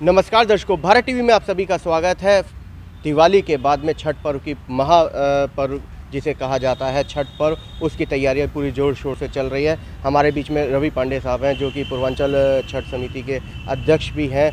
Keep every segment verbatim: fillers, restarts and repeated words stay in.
नमस्कार दर्शकों, भारत टीवी में आप सभी का स्वागत है। दिवाली के बाद में छठ पर्व की महा पर्व जिसे कहा जाता है छठ पर्व, उसकी तैयारियां पूरी जोर शोर से चल रही है। हमारे बीच में रवि पांडे साहब हैं जो कि पूर्वांचल छठ समिति के अध्यक्ष भी हैं।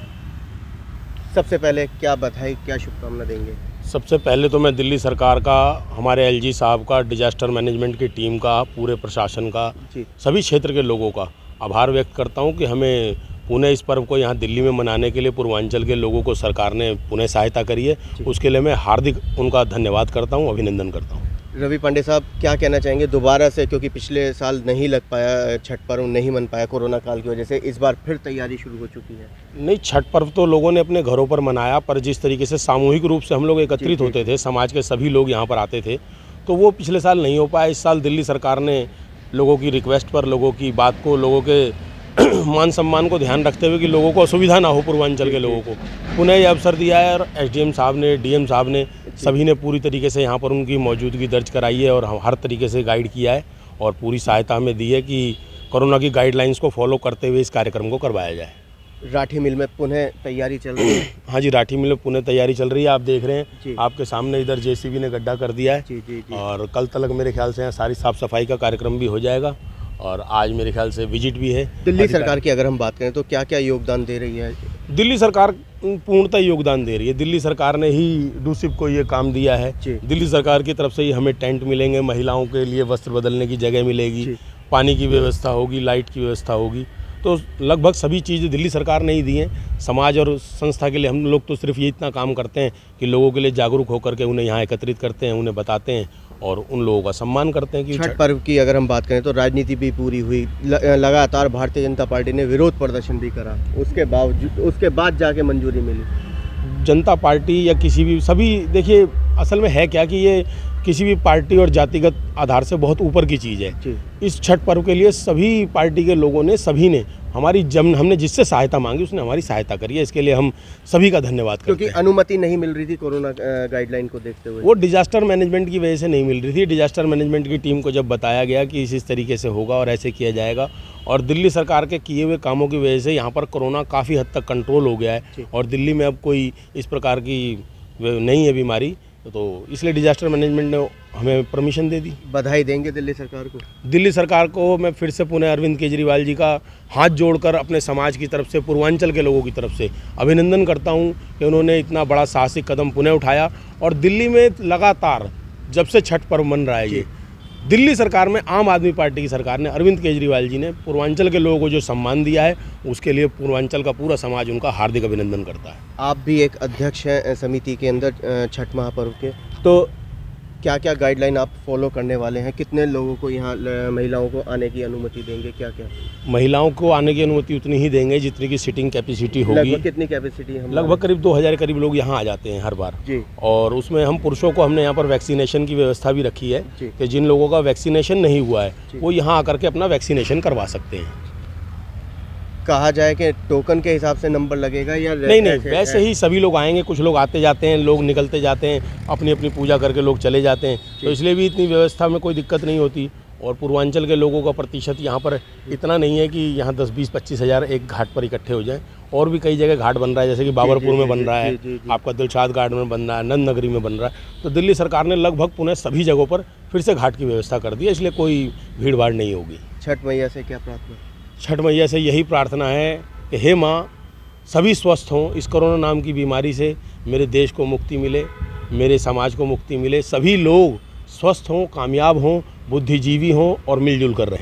सबसे पहले क्या बधाई, क्या शुभकामना देंगे? सबसे पहले तो मैं दिल्ली सरकार का, हमारे एलजी साहब का, डिजास्टर मैनेजमेंट की टीम का, पूरे प्रशासन का, सभी क्षेत्र के लोगों का आभार व्यक्त करता हूं कि हमें पुनः इस पर्व को यहाँ दिल्ली में मनाने के लिए पूर्वांचल के लोगों को सरकार ने पुनः सहायता करी है। उसके लिए मैं हार्दिक उनका धन्यवाद करता हूँ, अभिनंदन करता हूँ। रवि पांडे साहब, क्या कहना चाहेंगे दोबारा से, क्योंकि पिछले साल नहीं लग पाया, छठ पर्व नहीं मन पाया कोरोना काल की वजह से, इस बार फिर तैयारी शुरू हो चुकी है? नहीं, छठ पर्व तो लोगों ने अपने घरों पर मनाया, पर जिस तरीके से सामूहिक रूप से हम लोग एकत्रित होते थे, समाज के सभी लोग यहाँ पर आते थे, तो वो पिछले साल नहीं हो पाया। इस साल दिल्ली सरकार ने लोगों की रिक्वेस्ट पर, लोगों की बात को, लोगों के मान सम्मान को ध्यान रखते हुए कि लोगों को असुविधा ना हो, पूर्वांचल के लोगों को पुनः ये अवसर दिया है। और एसडीएम साहब ने, डीएम साहब ने, सभी ने पूरी तरीके से यहाँ पर उनकी मौजूदगी दर्ज कराई है और हर तरीके से गाइड किया है और पूरी सहायता हमें दी है कि कोरोना की गाइडलाइंस को फॉलो करते हुए इस कार्यक्रम को करवाया जाए। राठी मिल में पुनः तैयारी चल रही है? हाँ जी, राठी मिल में पुनः तैयारी चल रही है। आप देख रहे हैं, आपके सामने इधर जेसीबी ने गड्ढा कर दिया है। जी, जी, जी। और कल तक मेरे ख्याल से यहाँ सारी साफ सफाई का कार्यक्रम भी हो जाएगा और आज मेरे ख्याल से विजिट भी है। दिल्ली सरकार की अगर हम बात करें तो क्या क्या योगदान दे रही है? दिल्ली सरकार पूर्णतः योगदान दे रही है। दिल्ली सरकार ने ही डूसिप को ये काम दिया है। दिल्ली सरकार की तरफ से ही हमें टेंट मिलेंगे, महिलाओं के लिए वस्त्र बदलने की जगह मिलेगी, पानी की व्यवस्था होगी, लाइट की व्यवस्था होगी। तो लगभग सभी चीज़ें दिल्ली सरकार ने ही दी हैं। समाज और संस्था के लिए हम लोग तो सिर्फ ये इतना काम करते हैं कि लोगों के लिए जागरूक होकर के उन्हें यहाँ एकत्रित करते हैं, उन्हें बताते हैं और उन लोगों का सम्मान करते हैं। कि छठ पर्व की अगर हम बात करें तो राजनीति भी पूरी हुई, लगातार भारतीय जनता पार्टी ने विरोध प्रदर्शन भी करा, उसके बावजूद उसके बाद जाके मंजूरी मिली। जनता पार्टी या किसी भी, सभी, देखिए असल में है क्या कि ये किसी भी पार्टी और जातिगत आधार से बहुत ऊपर की चीज़ है। इस छठ पर्व के लिए सभी पार्टी के लोगों ने, सभी ने हमारी, जब हमने जिससे सहायता मांगी उसने हमारी सहायता करी है। इसके लिए हम सभी का धन्यवाद करते हैं। क्योंकि अनुमति नहीं मिल रही थी कोरोना गाइडलाइन को देखते हुए, वो डिजास्टर मैनेजमेंट की वजह से नहीं मिल रही थी। डिजास्टर मैनेजमेंट की टीम को जब बताया गया कि इस इस तरीके से होगा और ऐसे किया जाएगा, और दिल्ली सरकार के किए हुए कामों की वजह से यहाँ पर कोरोना काफ़ी हद तक कंट्रोल हो गया है और दिल्ली में अब कोई इस प्रकार की नहीं है बीमारी, तो इसलिए डिजास्टर मैनेजमेंट ने हमें परमिशन दे दी। बधाई देंगे दिल्ली सरकार को? दिल्ली सरकार को मैं फिर से पुनः अरविंद केजरीवाल जी का हाथ जोड़कर अपने समाज की तरफ से, पूर्वांचल के लोगों की तरफ से अभिनंदन करता हूं कि उन्होंने इतना बड़ा साहसिक कदम पुनः उठाया। और दिल्ली में लगातार जब से छठ पर्व मन रहा है, ये दिल्ली सरकार में आम आदमी पार्टी की सरकार ने, अरविंद केजरीवाल जी ने पूर्वांचल के लोगों को जो सम्मान दिया है, उसके लिए पूर्वांचल का पूरा समाज उनका हार्दिक अभिनंदन करता है। आप भी एक अध्यक्ष हैं समिति के अंदर छठ महापर्व के, तो क्या क्या गाइडलाइन आप फॉलो करने वाले हैं? कितने लोगों को यहाँ, महिलाओं को आने की अनुमति देंगे? क्या क्या? महिलाओं को आने की अनुमति उतनी ही देंगे जितनी की सीटिंग कैपेसिटी होगी। लगभग कितनी कैपेसिटी है? लगभग करीब दो हज़ार करीब लोग यहाँ आ जाते हैं हर बार जी। और उसमें हम पुरुषों को, हमने यहाँ पर वैक्सीनेशन की व्यवस्था भी रखी है कि जिन लोगों का वैक्सीनेशन नहीं हुआ है वो यहाँ आकर के अपना वैक्सीनेशन करवा सकते हैं। कहा जाए कि टोकन के हिसाब से नंबर लगेगा या नहीं? नहीं, वैसे ही सभी लोग आएंगे। कुछ लोग आते जाते हैं, लोग निकलते जाते हैं, अपनी अपनी पूजा करके लोग चले जाते हैं, तो इसलिए भी इतनी व्यवस्था में कोई दिक्कत नहीं होती। और पूर्वांचल के लोगों का प्रतिशत यहाँ पर इतना नहीं है कि यहाँ दस बीस पच्चीस हज़ार एक घाट पर इकट्ठे हो जाएं। और भी कई जगह घाट बन रहा है, जैसे कि बाबरपुर में बन रहा है, आपका दिलशाद घाट में बन रहा है, नंद नगरी में बन रहा है। तो दिल्ली सरकार ने लगभग पुनः सभी जगहों पर फिर से घाट की व्यवस्था कर दी है, इसलिए कोई भीड़ भाड़ नहीं होगी। छठ मैया से क्या प्रार्थना? छठ मैया से यही प्रार्थना है कि हे माँ, सभी स्वस्थ हों, इस कोरोना नाम की बीमारी से मेरे देश को मुक्ति मिले, मेरे समाज को मुक्ति मिले, सभी लोग स्वस्थ हों, कामयाब हों, बुद्धिजीवी हों और मिलजुल कर रहें।